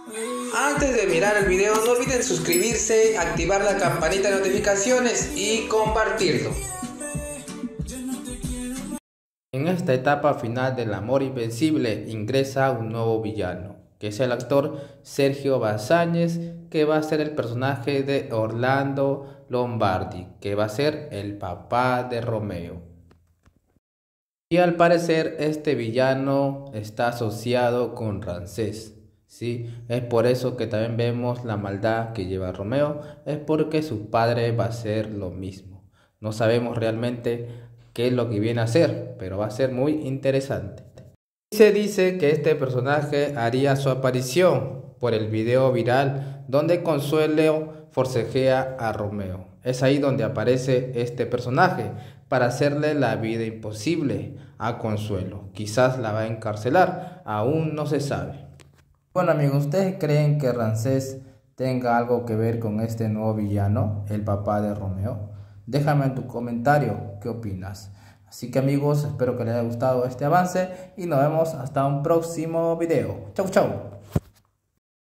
Antes de mirar el video, no olviden suscribirse, activar la campanita de notificaciones y compartirlo. En esta etapa final del Amor Invencible ingresa un nuevo villano, que es el actor Sergio Bazáñez, que va a ser el personaje de Orlando Lombardi, que va a ser el papá de Romeo. Y al parecer este villano está asociado con Ramsés, ¿sí? Es por eso que también vemos la maldad que lleva Romeo, es porque su padre va a hacer lo mismo. No sabemos realmente qué es lo que viene a hacer, pero va a ser muy interesante. Se dice que este personaje haría su aparición por el video viral donde Consuelo forcejea a Romeo. Es ahí donde aparece este personaje para hacerle la vida imposible a Consuelo. Quizás la va a encarcelar, aún no se sabe. Bueno amigos, ¿ustedes creen que Ramsés tenga algo que ver con este nuevo villano, el papá de Romeo? Déjame en tu comentario qué opinas. Así que amigos, espero que les haya gustado este avance y nos vemos hasta un próximo video. Chau chau.